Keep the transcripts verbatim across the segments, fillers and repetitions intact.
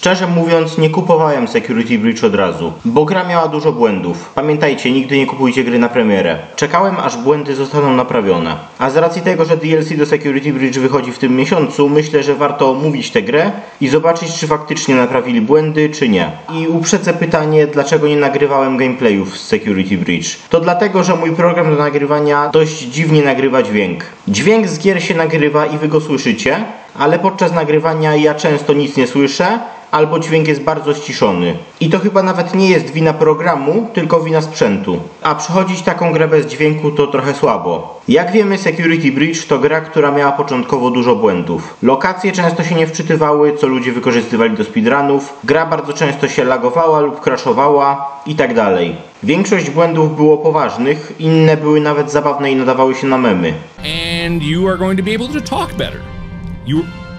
Szczerze mówiąc, nie kupowałem Security Breach od razu, bo gra miała dużo błędów. Pamiętajcie, nigdy nie kupujcie gry na premierę. Czekałem, aż błędy zostaną naprawione. A z racji tego, że D L C do Security Breach wychodzi w tym miesiącu, myślę, że warto omówić tę grę i zobaczyć, czy faktycznie naprawili błędy, czy nie. I uprzedzę pytanie, dlaczego nie nagrywałem gameplayów z Security Breach. To dlatego, że mój program do nagrywania dość dziwnie nagrywa dźwięk. Dźwięk z gier się nagrywa i wy go słyszycie, ale podczas nagrywania ja często nic nie słyszę, albo dźwięk jest bardzo ściszony. I to chyba nawet nie jest wina programu, tylko wina sprzętu. A przechodzić taką grę bez dźwięku to trochę słabo. Jak wiemy, Security Breach to gra, która miała początkowo dużo błędów. Lokacje często się nie wczytywały, co ludzie wykorzystywali do speedrunów. Gra bardzo często się lagowała lub crashowała i tak dalej. Większość błędów było poważnych, inne były nawet zabawne i nadawały się na memy. And you are going to be able to talk better. You...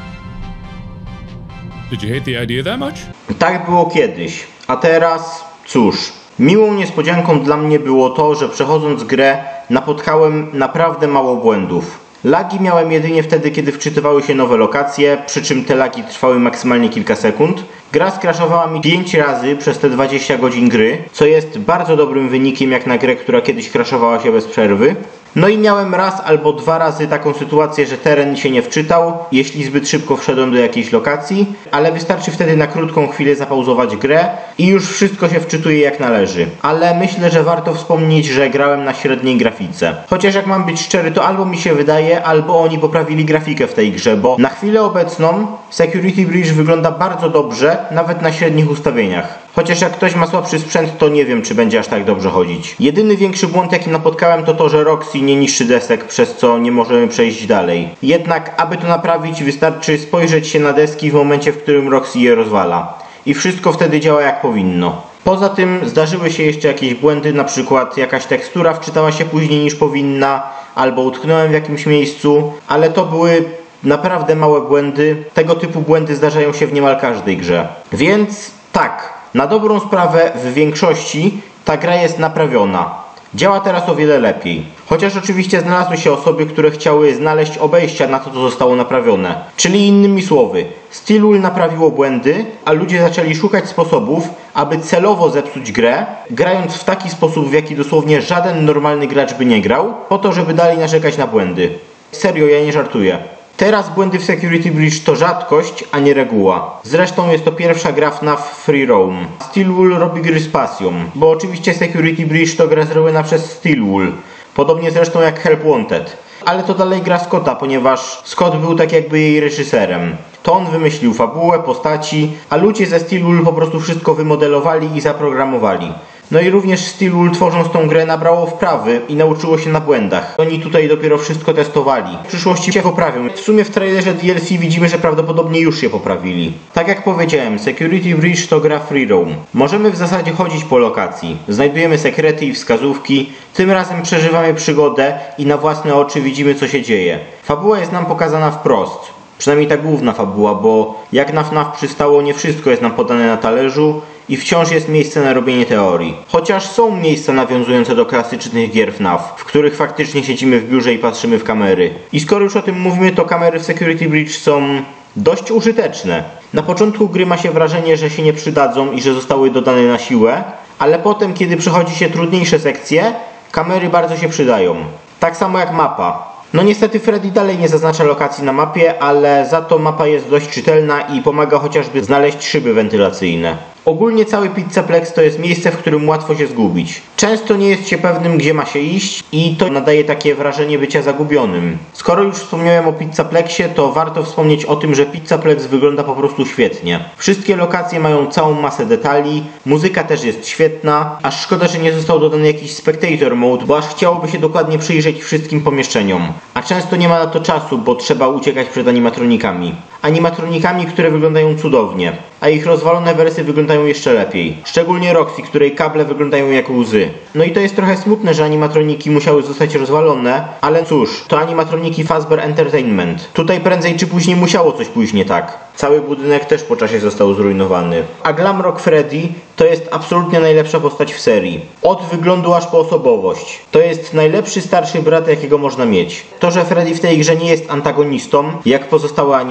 Did you hate the idea that much? Tak było kiedyś, a teraz cóż. Miłą niespodzianką dla mnie było to, że przechodząc grę napotkałem naprawdę mało błędów. Lagi miałem jedynie wtedy, kiedy wczytywały się nowe lokacje, przy czym te lagi trwały maksymalnie kilka sekund. Gra skraszowała mi pięć razy przez te dwadzieścia godzin gry, co jest bardzo dobrym wynikiem jak na grę, która kiedyś crashowała się bez przerwy. No i miałem raz albo dwa razy taką sytuację, że teren się nie wczytał, jeśli zbyt szybko wszedłem do jakiejś lokacji, ale wystarczy wtedy na krótką chwilę zapauzować grę i już wszystko się wczytuje jak należy. Ale myślę, że warto wspomnieć, że grałem na średniej grafice. Chociaż jak mam być szczery, to albo mi się wydaje, albo oni poprawili grafikę w tej grze, bo na chwilę obecną Security Breach wygląda bardzo dobrze, nawet na średnich ustawieniach. Chociaż jak ktoś ma słabszy sprzęt, to nie wiem, czy będzie aż tak dobrze chodzić. Jedyny większy błąd, jaki napotkałem, to to, że Roxy nie niszczy desek, przez co nie możemy przejść dalej. Jednak, aby to naprawić, wystarczy spojrzeć się na deski w momencie, w którym Roxy je rozwala. I wszystko wtedy działa jak powinno. Poza tym zdarzyły się jeszcze jakieś błędy, na przykład jakaś tekstura wczytała się później niż powinna, albo utknąłem w jakimś miejscu, ale to były naprawdę małe błędy. Tego typu błędy zdarzają się w niemal każdej grze. Więc tak, na dobrą sprawę w większości ta gra jest naprawiona. Działa teraz o wiele lepiej. Chociaż oczywiście znalazły się osoby, które chciały znaleźć obejścia na to, co zostało naprawione. Czyli innymi słowy, Steelwool naprawiło błędy, a ludzie zaczęli szukać sposobów, aby celowo zepsuć grę, grając w taki sposób, w jaki dosłownie żaden normalny gracz by nie grał, po to, żeby dalej narzekać na błędy. Serio, ja nie żartuję. Teraz błędy w Security Breach to rzadkość, a nie reguła. Zresztą jest to pierwsza gra F NAF Free Roam. Steelwool robi gry z pasją, bo oczywiście Security Breach to gra zrobiona przez Steelwool. Podobnie zresztą jak Help Wanted. Ale to dalej gra Scotta, ponieważ Scott był tak jakby jej reżyserem. To on wymyślił fabułę, postaci, a ludzie ze Steelwool po prostu wszystko wymodelowali i zaprogramowali. No i również Steelwool, tworząc tą grę, nabrało wprawy i nauczyło się na błędach. Oni tutaj dopiero wszystko testowali. W przyszłości się poprawią. W sumie w trailerze D L C widzimy, że prawdopodobnie już się poprawili. Tak jak powiedziałem, Security Breach to gra free roam. Możemy w zasadzie chodzić po lokacji. Znajdujemy sekrety i wskazówki. Tym razem przeżywamy przygodę i na własne oczy widzimy, co się dzieje. Fabuła jest nam pokazana wprost. Przynajmniej ta główna fabuła, bo jak na F NAF przystało, nie wszystko jest nam podane na talerzu i wciąż jest miejsce na robienie teorii. Chociaż są miejsca nawiązujące do klasycznych gier F NAF, w których faktycznie siedzimy w biurze i patrzymy w kamery. I skoro już o tym mówimy, to kamery w Security Breach są dość użyteczne. Na początku gry ma się wrażenie, że się nie przydadzą i że zostały dodane na siłę, ale potem, kiedy przechodzi się trudniejsze sekcje, kamery bardzo się przydają. Tak samo jak mapa. No niestety Freddy dalej nie zaznacza lokacji na mapie, ale za to mapa jest dość czytelna i pomaga chociażby znaleźć szyby wentylacyjne. Ogólnie cały Pizzaplex to jest miejsce, w którym łatwo się zgubić. Często nie jest się pewnym, gdzie ma się iść i to nadaje takie wrażenie bycia zagubionym. Skoro już wspomniałem o Pizzaplexie, to warto wspomnieć o tym, że Pizzaplex wygląda po prostu świetnie. Wszystkie lokacje mają całą masę detali, muzyka też jest świetna, aż szkoda, że nie został dodany jakiś Spectator Mode, bo aż chciałoby się dokładnie przyjrzeć wszystkim pomieszczeniom. A często nie ma na to czasu, bo trzeba uciekać przed animatronikami. Animatronikami, które wyglądają cudownie, a ich rozwalone wersje wyglądają jeszcze lepiej. Szczególnie Roxy, której kable wyglądają jak łzy. No i to jest trochę smutne, że animatroniki musiały zostać rozwalone, ale cóż, to animatroniki Fazbear Entertainment. Tutaj prędzej czy później musiało coś pójść nie tak. Cały budynek też po czasie został zrujnowany. A Glamrock Freddy to jest absolutnie najlepsza postać w serii. Od wyglądu aż po osobowość. To jest najlepszy starszy brat, jakiego można mieć. To, że Freddy w tej grze nie jest antagonistą, jak pozostałe animatroniki,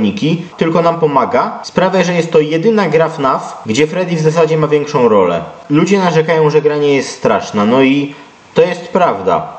animatroniki, tylko nam pomaga, sprawia, że jest to jedyna gra F NAF, gdzie Freddy w zasadzie ma większą rolę. Ludzie narzekają, że gra nie jest straszna, no i to jest prawda.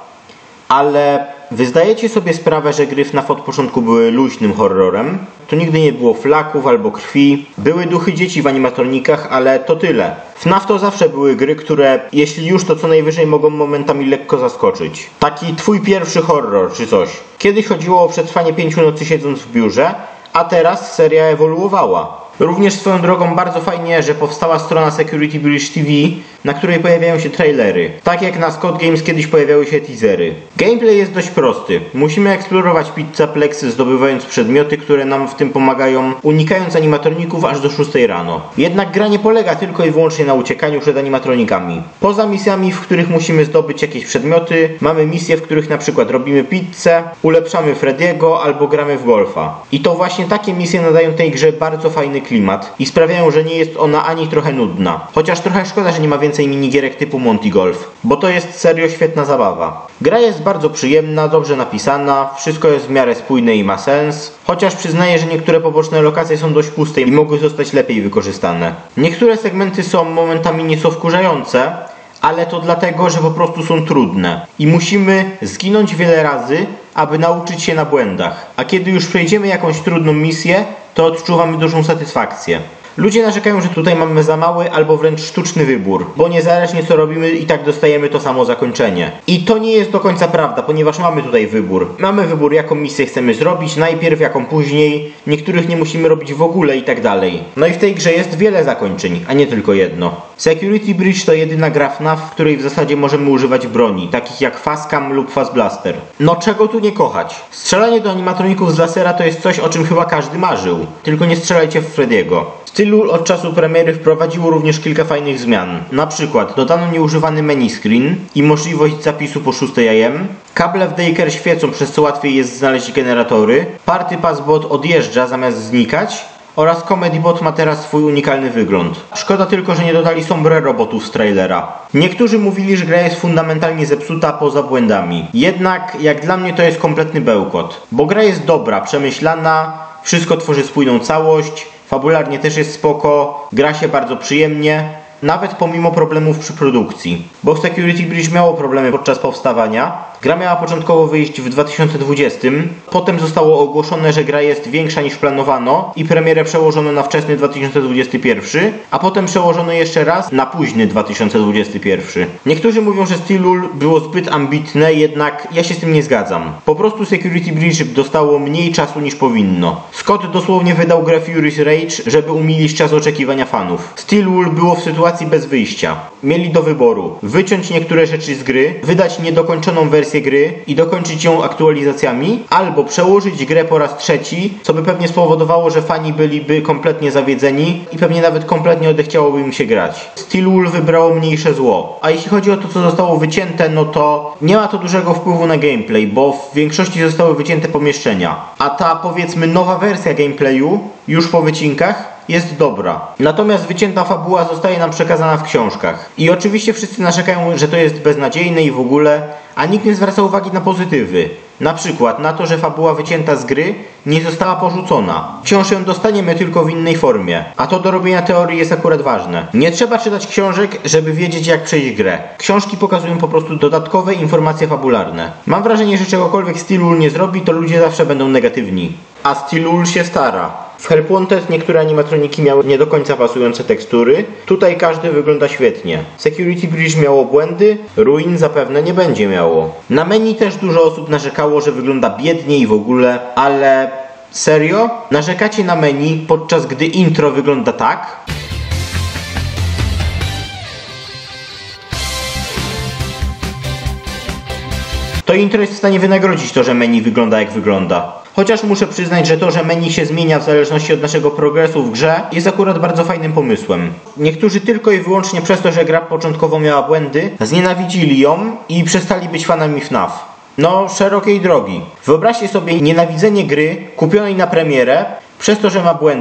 Ale wy zdajecie sobie sprawę, że gry F NAF od początku były luźnym horrorem? Tu nigdy nie było flaków albo krwi. Były duchy dzieci w animatronikach, ale to tyle. F NAF to zawsze były gry, które jeśli już, to co najwyżej mogą momentami lekko zaskoczyć. Taki twój pierwszy horror czy coś. Kiedyś chodziło o przetrwanie pięciu nocy siedząc w biurze, a teraz seria ewoluowała. Również swoją drogą bardzo fajnie, że powstała strona Security Breach T V, na której pojawiają się trailery. Tak jak na Scott Games kiedyś pojawiały się teasery. Gameplay jest dość prosty. Musimy eksplorować Pizzaplexy, zdobywając przedmioty, które nam w tym pomagają, unikając animatroników aż do szóstej rano. Jednak gra nie polega tylko i wyłącznie na uciekaniu przed animatronikami. Poza misjami, w których musimy zdobyć jakieś przedmioty, mamy misje, w których na przykład robimy pizzę, ulepszamy Freddy'ego albo gramy w golfa. I to właśnie takie misje nadają tej grze bardzo fajny klimat i sprawiają, że nie jest ona ani trochę nudna. Chociaż trochę szkoda, że nie ma więcej minigierek typu Monty Golf, bo to jest serio świetna zabawa. Gra jest bardzo przyjemna, dobrze napisana, wszystko jest w miarę spójne i ma sens, chociaż przyznaję, że niektóre poboczne lokacje są dość puste i mogły zostać lepiej wykorzystane. Niektóre segmenty są momentami nieco wkurzające, ale to dlatego, że po prostu są trudne i musimy zginąć wiele razy, aby nauczyć się na błędach. A kiedy już przejdziemy jakąś trudną misję, to odczuwamy dużą satysfakcję. Ludzie narzekają, że tutaj mamy za mały albo wręcz sztuczny wybór, bo niezależnie co robimy i tak dostajemy to samo zakończenie. I to nie jest do końca prawda, ponieważ mamy tutaj wybór. Mamy wybór, jaką misję chcemy zrobić, najpierw, jaką później, niektórych nie musimy robić w ogóle i tak dalej. No i w tej grze jest wiele zakończeń, a nie tylko jedno. Security Breach to jedyna gra F NAF, w której w zasadzie możemy używać broni, takich jak Fastcam lub Fast Blaster. No czego tu nie kochać? Strzelanie do animatroników z lasera to jest coś, o czym chyba każdy marzył. Tylko nie strzelajcie w Freddy'ego. Steel od czasu premiery wprowadziło również kilka fajnych zmian. Na przykład dodano nieużywany menu screen i możliwość zapisu po szóstej A M. Kable w Daycare świecą, przez co łatwiej jest znaleźć generatory. Party Pass Bot odjeżdża zamiast znikać. Oraz Comedy Bot ma teraz swój unikalny wygląd. Szkoda tylko, że nie dodali sombrero botów z trailera. Niektórzy mówili, że gra jest fundamentalnie zepsuta poza błędami. Jednak jak dla mnie to jest kompletny bełkot. Bo gra jest dobra, przemyślana, wszystko tworzy spójną całość. Fabularnie też jest spoko, gra się bardzo przyjemnie, nawet pomimo problemów przy produkcji. Bo Security Breach miało problemy podczas powstawania. Gra miała początkowo wyjść w dwa tysiące dwudziestym, potem zostało ogłoszone, że gra jest większa niż planowano i premierę przełożono na wczesny dwa tysiące dwudziesty pierwszy, a potem przełożono jeszcze raz na późny dwa tysiące dwudziesty pierwszy. Niektórzy mówią, że Steelul było zbyt ambitne, jednak ja się z tym nie zgadzam. Po prostu Security Breach dostało mniej czasu niż powinno. Scott dosłownie wydał grę Furious Rage, żeby umilić czas oczekiwania fanów. Steelul było w sytuacji bez wyjścia. Mieli do wyboru wyciąć niektóre rzeczy z gry, wydać niedokończoną wersję gry i dokończyć ją aktualizacjami, albo przełożyć grę po raz trzeci, co by pewnie spowodowało, że fani byliby kompletnie zawiedzeni i pewnie nawet kompletnie odechciałoby im się grać. Steelul wybrało mniejsze zło. A jeśli chodzi o to, co zostało wycięte, no to nie ma to dużego wpływu na gameplay, bo w większości zostały wycięte pomieszczenia. A ta, powiedzmy, nowa wersja gameplayu, już po wycinkach, jest dobra. Natomiast wycięta fabuła zostaje nam przekazana w książkach. I oczywiście wszyscy narzekają, że to jest beznadziejne i w ogóle, a nikt nie zwraca uwagi na pozytywy. Na przykład na to, że fabuła wycięta z gry nie została porzucona. Wciąż ją dostaniemy tylko w innej formie. A to do robienia teorii jest akurat ważne. Nie trzeba czytać książek, żeby wiedzieć, jak przejść grę. Książki pokazują po prostu dodatkowe informacje fabularne. Mam wrażenie, że czegokolwiek Steelul nie zrobi, to ludzie zawsze będą negatywni. A Steelul się stara. W Help Wanted niektóre animatroniki miały nie do końca pasujące tekstury. Tutaj każdy wygląda świetnie. Security Breach miało błędy, Ruin zapewne nie będzie miało. Na menu też dużo osób narzekało, że wygląda biednie i w ogóle, ale serio? Narzekacie na menu, podczas gdy intro wygląda tak? To intro jest w stanie wynagrodzić to, że menu wygląda jak wygląda. Chociaż muszę przyznać, że to, że menu się zmienia w zależności od naszego progresu w grze, jest akurat bardzo fajnym pomysłem. Niektórzy tylko i wyłącznie przez to, że gra początkowo miała błędy, znienawidzili ją i przestali być fanami F NAF. No, szerokiej drogi. Wyobraźcie sobie nienawidzenie gry kupionej na premierę przez to, że ma błędy.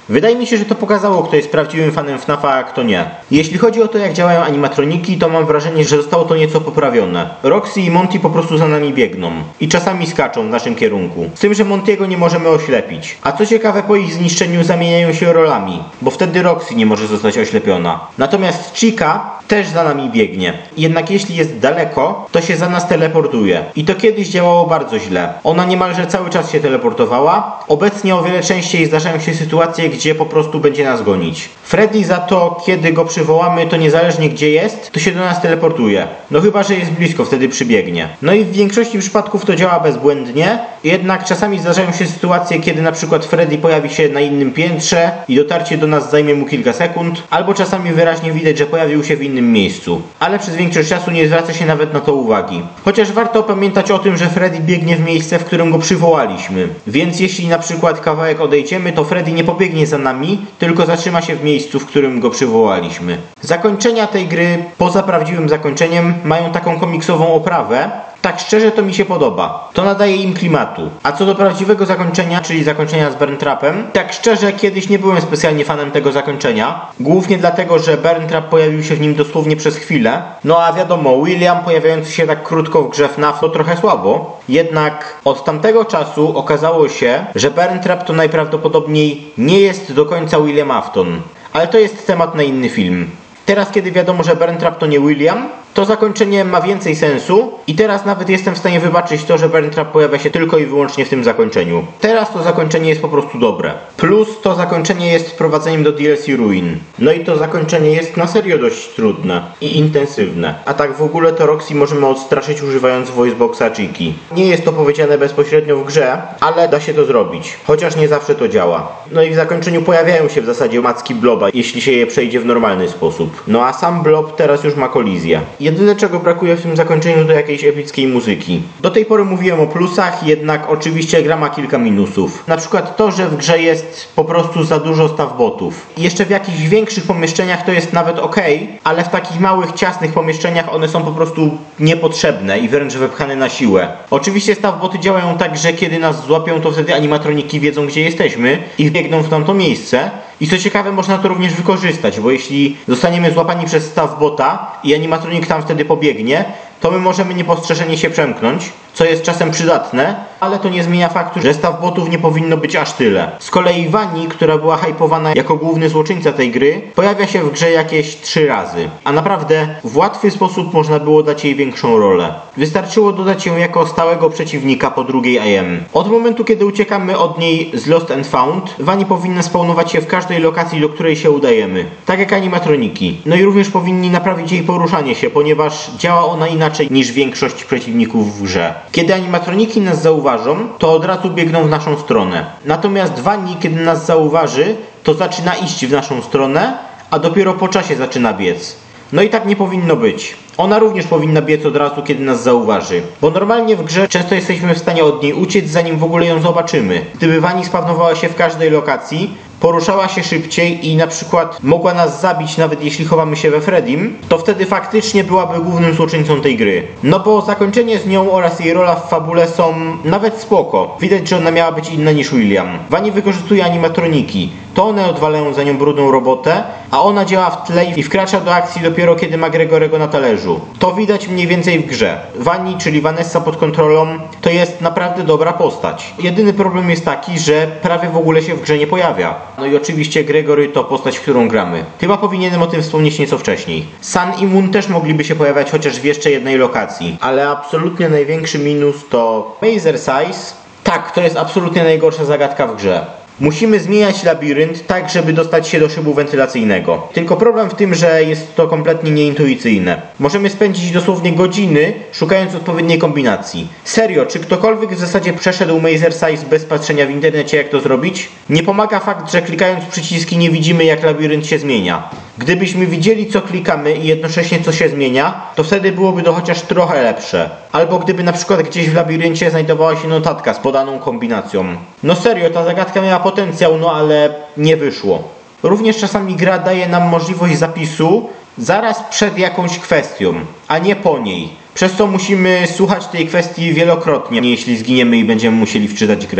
Wydaje mi się, że to pokazało, kto jest prawdziwym fanem F NAF-a, a kto nie. Jeśli chodzi o to, jak działają animatroniki, to mam wrażenie, że zostało to nieco poprawione. Roxy i Monty po prostu za nami biegną i czasami skaczą w naszym kierunku. Z tym, że Monty'ego nie możemy oślepić. A co ciekawe, po ich zniszczeniu zamieniają się rolami, bo wtedy Roxy nie może zostać oślepiona. Natomiast Chica też za nami biegnie. Jednak jeśli jest daleko, to się za nas teleportuje. I to kiedyś działało bardzo źle. Ona niemalże cały czas się teleportowała. Obecnie o wiele częściej zdarzają się sytuacje, gdzie po prostu będzie nas gonić. Freddy za to, kiedy go przywołamy, to niezależnie gdzie jest, to się do nas teleportuje. No chyba, że jest blisko, wtedy przybiegnie. No i w większości przypadków to działa bezbłędnie. Jednak czasami zdarzają się sytuacje, kiedy na przykład Freddy pojawi się na innym piętrze i dotarcie do nas zajmie mu kilka sekund. Albo czasami wyraźnie widać, że pojawił się w innym miejscu. Ale przez większość czasu nie zwraca się nawet na to uwagi. Chociaż warto pamiętać o tym, że Freddy biegnie w miejsce, w którym go przywołaliśmy. Więc jeśli na przykład kawałek odejdziemy, to Freddy nie pobiegnie za nami, tylko zatrzyma się w miejscu, w którym go przywołaliśmy. Zakończenia tej gry, poza prawdziwym zakończeniem, mają taką komiksową oprawę. Tak szczerze to mi się podoba. To nadaje im klimatu. A co do prawdziwego zakończenia, czyli zakończenia z Burntrapem, tak szczerze kiedyś nie byłem specjalnie fanem tego zakończenia. Głównie dlatego, że Burntrap pojawił się w nim dosłownie przez chwilę. No a wiadomo, William pojawiający się tak krótko w grze F NAF to trochę słabo. Jednak od tamtego czasu okazało się, że Burntrap to najprawdopodobniej nie jest do końca William Afton. Ale to jest temat na inny film. Teraz, kiedy wiadomo, że Burntrap to nie William, to zakończenie ma więcej sensu i teraz nawet jestem w stanie wybaczyć to, że Burntrap pojawia się tylko i wyłącznie w tym zakończeniu. Teraz to zakończenie jest po prostu dobre. Plus to zakończenie jest wprowadzeniem do D L C Ruin. No i to zakończenie jest na serio dość trudne i intensywne. A tak w ogóle to Roxy możemy odstraszyć używając voiceboxa Chiki. Nie jest to powiedziane bezpośrednio w grze, ale da się to zrobić. Chociaż nie zawsze to działa. No i w zakończeniu pojawiają się w zasadzie macki Bloba, jeśli się je przejdzie w normalny sposób. No a sam Blob teraz już ma kolizję. Jedyne czego brakuje w tym zakończeniu to jakiejś epickiej muzyki. Do tej pory mówiłem o plusach, jednak oczywiście gra ma kilka minusów. Na przykład to, że w grze jest po prostu za dużo staff botów. I jeszcze w jakichś większych pomieszczeniach to jest nawet ok, ale w takich małych, ciasnych pomieszczeniach one są po prostu niepotrzebne i wręcz wepchane na siłę. Oczywiście staff boty działają tak, że kiedy nas złapią, to wtedy animatroniki wiedzą, gdzie jesteśmy i biegną w tamto miejsce. I co ciekawe, można to również wykorzystać, bo jeśli zostaniemy złapani przez staff bota i animatronik tam wtedy pobiegnie, to my możemy niepostrzeżenie się przemknąć, co jest czasem przydatne, ale to nie zmienia faktu, że staff botów nie powinno być aż tyle. Z kolei Vanni, która była hypowana jako główny złoczyńca tej gry, pojawia się w grze jakieś trzy razy. A naprawdę w łatwy sposób można było dać jej większą rolę. Wystarczyło dodać ją jako stałego przeciwnika po drugiej I M. Od momentu, kiedy uciekamy od niej z Lost and Found, Vanni powinna spawnować się w każdej lokacji, do której się udajemy. Tak jak animatroniki. No i również powinni naprawić jej poruszanie się, ponieważ działa ona inaczej niż większość przeciwników w grze. Kiedy animatroniki nas zauważą, to od razu biegną w naszą stronę. Natomiast Vanni, kiedy nas zauważy, to zaczyna iść w naszą stronę, a dopiero po czasie zaczyna biec. No i tak nie powinno być. Ona również powinna biec od razu, kiedy nas zauważy. Bo normalnie w grze często jesteśmy w stanie od niej uciec, zanim w ogóle ją zobaczymy. Gdyby Vanni spawnowała się w każdej lokacji, poruszała się szybciej i na przykład mogła nas zabić nawet jeśli chowamy się we Freddym, to wtedy faktycznie byłaby głównym złoczyńcą tej gry. No bo zakończenie z nią oraz jej rola w fabule są nawet spoko. Widać, że ona miała być inna niż William. Vanni wykorzystuje animatroniki. To one odwalają za nią brudną robotę, a ona działa w tle i wkracza do akcji dopiero kiedy ma Gregorego na talerzu. To widać mniej więcej w grze. Vanni, czyli Vanessa pod kontrolą, to jest naprawdę dobra postać. Jedyny problem jest taki, że prawie w ogóle się w grze nie pojawia. No i oczywiście Gregory to postać, w którą gramy. Chyba powinienem o tym wspomnieć nieco wcześniej. Sun i Moon też mogliby się pojawiać chociaż w jeszcze jednej lokacji. Ale absolutnie największy minus to Mazer Size. Tak, to jest absolutnie najgorsza zagadka w grze. Musimy zmieniać labirynt tak, żeby dostać się do szybu wentylacyjnego. Tylko problem w tym, że jest to kompletnie nieintuicyjne. Możemy spędzić dosłownie godziny szukając odpowiedniej kombinacji. Serio, czy ktokolwiek w zasadzie przeszedł Mazer Size bez patrzenia w internecie, jak to zrobić? Nie pomaga fakt, że klikając przyciski nie widzimy, jak labirynt się zmienia. Gdybyśmy widzieli, co klikamy i jednocześnie co się zmienia, to wtedy byłoby to chociaż trochę lepsze. Albo gdyby na przykład gdzieś w labiryncie znajdowała się notatka z podaną kombinacją. No serio, ta zagadka miała potencjał, no ale nie wyszło. Również czasami gra daje nam możliwość zapisu zaraz przed jakąś kwestią, a nie po niej. Przez co musimy słuchać tej kwestii wielokrotnie, jeśli zginiemy i będziemy musieli wczytać grę.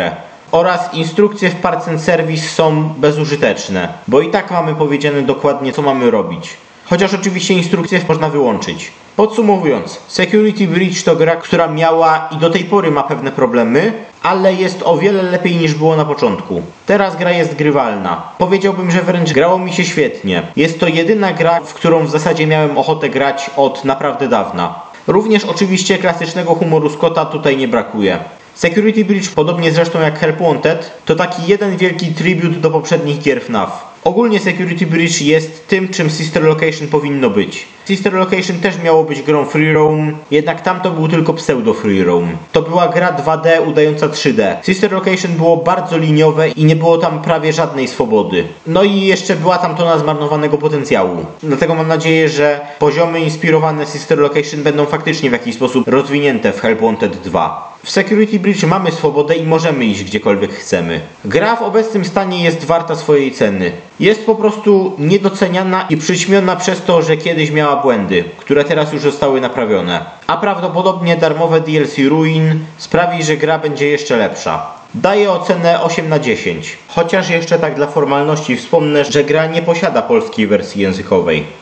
oraz instrukcje w Parts and Service są bezużyteczne, bo i tak mamy powiedziane dokładnie, co mamy robić. Chociaż oczywiście instrukcje można wyłączyć. Podsumowując, Security Breach to gra, która miała i do tej pory ma pewne problemy, ale jest o wiele lepiej niż było na początku. Teraz gra jest grywalna. Powiedziałbym, że wręcz grało mi się świetnie. Jest to jedyna gra, w którą w zasadzie miałem ochotę grać od naprawdę dawna. Również oczywiście klasycznego humoru Scotta tutaj nie brakuje. Security Breach, podobnie zresztą jak Help Wanted, to taki jeden wielki tribut do poprzednich gier F N A F. Ogólnie Security Breach jest tym, czym Sister Location powinno być. Sister Location też miało być grą free roam, jednak tamto był tylko pseudo free roam. To była gra dwa D udająca trzy D. Sister Location było bardzo liniowe i nie było tam prawie żadnej swobody. No i jeszcze była tam tona zmarnowanego potencjału. Dlatego mam nadzieję, że poziomy inspirowane Sister Location będą faktycznie w jakiś sposób rozwinięte w Help Wanted dwa. W Security Breach mamy swobodę i możemy iść gdziekolwiek chcemy. Gra w obecnym stanie jest warta swojej ceny. Jest po prostu niedoceniana i przyćmiona przez to, że kiedyś miała błędy, które teraz już zostały naprawione. A prawdopodobnie darmowe D L C Ruin sprawi, że gra będzie jeszcze lepsza. Daję ocenę osiem na dziesięć. Chociaż jeszcze tak dla formalności wspomnę, że gra nie posiada polskiej wersji językowej.